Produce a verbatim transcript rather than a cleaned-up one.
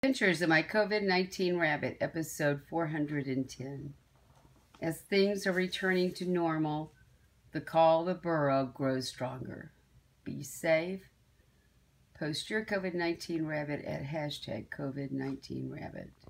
Adventures of My COVID nineteen Rabbit, episode four hundred ten. As things are returning to normal, the call of the burrow grows stronger. Be safe. Post your COVID nineteen Rabbit at hashtag COVID nineteen Rabbit.